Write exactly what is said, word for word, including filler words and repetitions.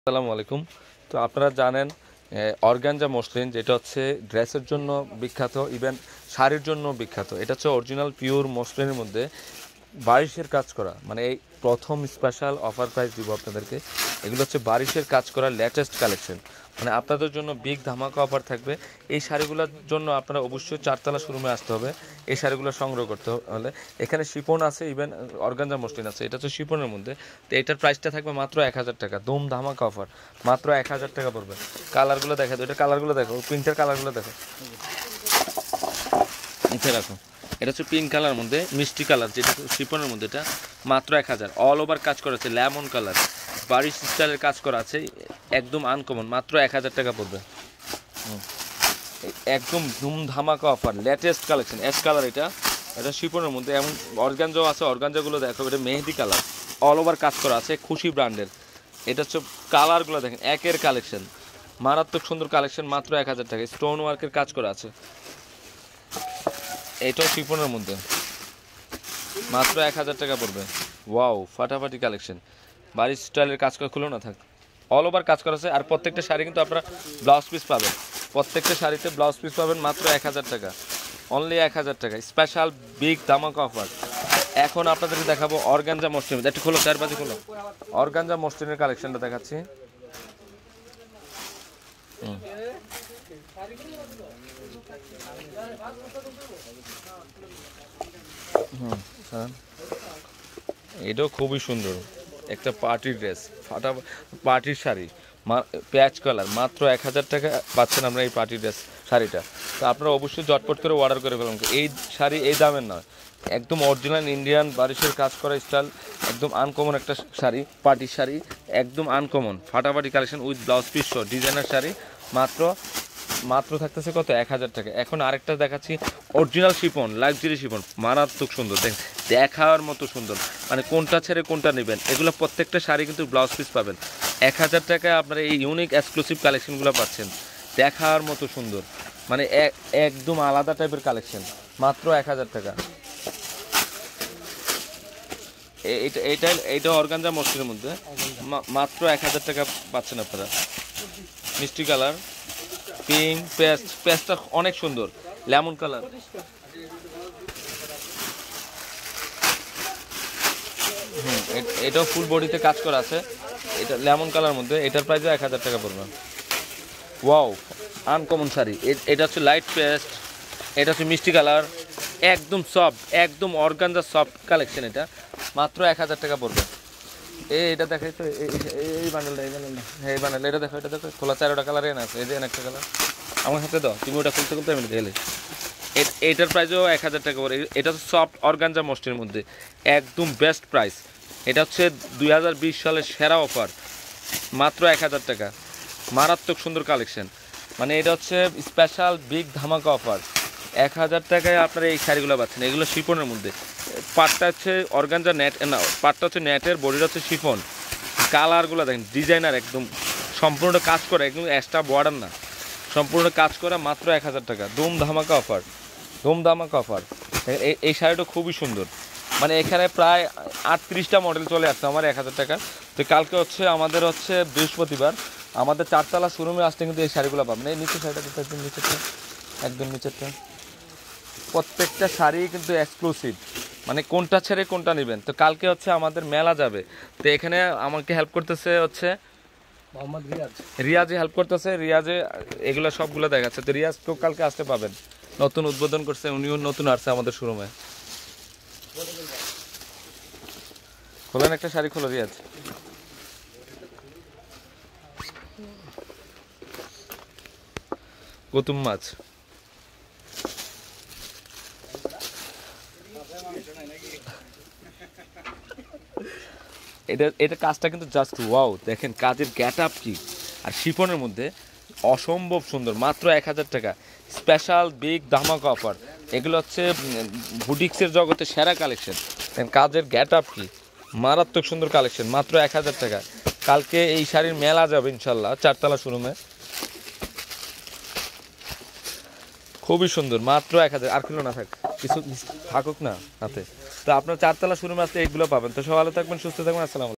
আসসালামু আলাইকুম। তো আপনারা জানেন অর্গানজা মসলিন যেটা হচ্ছে ড্রেসের জন্য বিখ্যাত, ইভেন শাড়ির জন্য বিখ্যাত। এটা হচ্ছে অরিজিনাল পিওর মসলিনের মধ্যে বারিশের কাজ করা, মানে এই প্রথম স্পেশাল অফার প্রাইস দিব আপনাদেরকে। এগুলো হচ্ছে বারিশের কাজ করা লেটেস্ট কালেকশন, মানে আপনাদের জন্য বিগ ধামাকা অফার থাকবে। এই শাড়িগুলোর জন্য আপনারা অবশ্যই চারতলা শোরুমে আসতে হবে এই শাড়িগুলো সংগ্রহ করতে হলে। এখানে শিপন আছে, ইভেন অর্গানজা মসলিন আছে। এটা হচ্ছে শিপনের মধ্যে। তো এটার প্রাইসটা থাকবে মাত্র এক হাজার টাকা, দম ধামাকা অফার, মাত্র এক হাজার টাকা পড়বে। কালারগুলো দেখা তো, এটা কালারগুলো দেখো, প্রিন্টের কালারগুলো দেখো, নিচে রাখো। এটা হচ্ছে পিঙ্ক কালার মধ্যে মিষ্টি কালার, যেটা শিপনের মধ্যে, এটা মাত্র এক হাজার। অল ওভার কাজ করা আছে, লেমন কালার বারিশ স্টাইলের কাজ করা আছে, একদম আনকমন, মাত্র এক হাজার টাকা পড়বে। একদম ধুম ধামাকা offer, latest collection, ash colour. এটা এটা শিপনের মধ্যে, এমন অর্গানজাও আছে, অর্গানজাগুলো দেখো, এটা মেহেদি কালার, অল ওভার কাজ করা আছে, খুশি ব্র্যান্ডের। এটা হচ্ছে কালারগুলো দেখেন, একের কালেকশন, মারাত্মক সুন্দর কালেকশন, মাত্র এক হাজার টাকা। স্টোন ওয়ার্কের কাজ করা আছে, এটাও শিপনের মধ্যে, মাত্র এক হাজার টাকা পড়বে। ওয়াও, ফাটাফাটি কালেকশন, বাড়ির স্টাইলের কাজ করা, খুলো না থাক, অল ওভার কাজ করা আছে। আর প্রত্যেকটা শাড়ি কিন্তু আপনারা ব্লাউজ পিস পাবেন, প্রত্যেকটা শাড়িতে ব্লাউজ পিস পাবেন, মাত্র এক হাজার টাকা, অনলি এক হাজার টাকা, স্পেশাল বিগ ধামাকা অফার। এখন আপনাদেরকে দেখাবো অর্গানজা মসলিন, একটু খোলো, চার বাজে খোলো, অর্গানজা মসলিনের কালেকশনটা দেখাচ্ছি। হুম, হুম, হ্যাঁ, এটাও খুবই সুন্দর একটা পার্টির ড্রেস, ফাটা পার্টির শাড়ি, প্যাচ কালার, মাত্র এক হাজার টাকা পাচ্ছেন আমরা এই পার্টি ড্রেস শাড়িটা। তো আপনারা অবশ্যই ঝটপট করে অর্ডার করে ফেলুন। এই শাড়ি এই দামের নয়, একদম অরিজিনাল ইন্ডিয়ান বারিশের কাজ করা স্টাইল, একদম আনকমন একটা শাড়ি, পার্টির শাড়ি, একদম আনকমন ফাটাফাটি কালেকশন উইথ ব্লাউজ পিস সহ ডিজাইনার শাড়ি, মাত্র মাত্র থাকতেছে কত, এক হাজার টাকা। এখন আরেকটা দেখাচ্ছি, অরিজিনাল শিপন, লাক্সারি শিপন, মারাত্মক সুন্দর, দেখ দেখার মতো সুন্দর, মানে কোনটা ছেড়ে কোনটা নেবেন। এগুলো প্রত্যেকটা শাড়ি কিন্তু ব্লাউজ পিস পাবেন। এক হাজার টাকায় আপনারা এই ইউনিক এক্সক্লুসিভ কালেকশনগুলো পাচ্ছেন, দেখার মতো সুন্দর, মানে একদম আলাদা টাইপের কালেকশন, মাত্র এক হাজার টাকা। এইটা এইটা এইটা অর্গানজা মসলিনের মধ্যে, মাত্র এক হাজার টাকা পাচ্ছেন আপনারা। মিষ্টি কালার, পিঙ্ক পেস্ট, পেস্টটা অনেক সুন্দর, লেমন কালার, হুম, এটাও ফুল বডিতে কাজ করা আছে, এটা লেমন কালার মধ্যে, এটার প্রাইসও এক হাজার টাকা পড়বে। ওয়াও, আনকমন শাড়ি, এটা হচ্ছে লাইট পেস্ট, এটা হচ্ছে মিষ্টি কালার, একদম সফট, একদম অর্গানজা সফট কালেকশন, এটা মাত্র এক হাজার টাকা পড়বে। এই এটা দেখাই তো, এই বান্ডেলটা, এই বান্ডেলটা, হ্যাঁ এই বান্ডেল, এটা দেখো, এটা দেখো, খোলা চারোটা কালার এনে আছে, এই যে একটা কালার আমার হাতে দাও, তুমি ওটা খুলতে খুলতে আমি গেলে। এইটার প্রাইসও এক হাজার টাকা পড়ে। এটা হচ্ছে সফট অর্গানজা মসলিনের মধ্যে, একদম বেস্ট প্রাইস। এটা হচ্ছে দুই হাজার বিশ সালের সেরা অফার, মাত্র এক হাজার টাকা, মারাত্মক সুন্দর কালেকশন, মানে এটা হচ্ছে স্পেশাল বিগ ধামাকা অফার। এক হাজার টাকায় আপনারা এই শাড়িগুলো পাচ্ছেন। এগুলো শিফনের মধ্যে, পাটটা হচ্ছে অর্গানজা নেট, না পাটটা হচ্ছে নেটের, বডিটা হচ্ছে শিফন। কালারগুলো দেখেন, ডিজাইনার, একদম সম্পূর্ণ কাজ করা, একদম এক্সট্রা বর্ডার না, সম্পূর্ণ কাজ করা, মাত্র এক হাজার টাকা, ধুম ধামাকা অফার, ধুম ধামাকা অফার। এই শাড়িটা খুবই সুন্দর, মানে এখানে প্রায় আটত্রিশটা মডেল চলে আসছে আমার এক হাজার টাকা। তো কালকে হচ্ছে আমাদের হচ্ছে বৃহস্পতিবার, আমাদের চারতলা শোরুমে আসলে কিন্তু এই শাড়িগুলো পাবেন। এই নিচে শাড়িটা কিন্তু একদম নিচেরটা, একদম নিচেরটা, প্রত্যেকটা শাড়ি কিন্তু এক্সক্লুসিভ, মানে কোনটা ছেড়ে কোনটা নেবেন। তো কালকে হচ্ছে আমাদের মেলা যাবে, তো এখানে আমাকে হেল্প করতেছে হচ্ছে মোহাম্মদ রিয়াজ, রিয়াজে হেল্প করতেছে, রিয়াজে এগুলো সবগুলো দেখাচ্ছে। তো রিয়াজ তো কালকে আসতে পাবেন, নতুন উদ্বোধন করছে, উনিও নতুন আসছে আমাদের শোরুমে। খোলেন একটা শাড়ি, খোলো রিয়াজ। গতুম মাছ, এটা এটা কাজটা কিন্তু জাস্ট ওয়াও, দেখেন কাজের গ্যাট আপ কি, আর শিফনের মধ্যে অসম্ভব সুন্দর, মাত্র এক হাজার টাকা, স্পেশাল বিগ ধামাকা অফার। এগুলো হচ্ছে বুটিক্সের জগতে সেরা কালেকশন, কাজের গ্যাট আপ কি, মারাত্মক সুন্দর কালেকশন, মাত্র এক হাজার টাকা। কালকে এই শাড়ির মেলা যাবে ইনশাল্লাহ চারতলা শোরুমে, খুবই সুন্দর, মাত্র এক হাজার। আর কিলো না থাক, কিছু থাকুক না হাতে। তো আপনার চারতলা শোরুমে আসলে এইগুলো পাবেন। তো সব ভালো থাকবেন, সুস্থ থাকবেন, আসসালাম।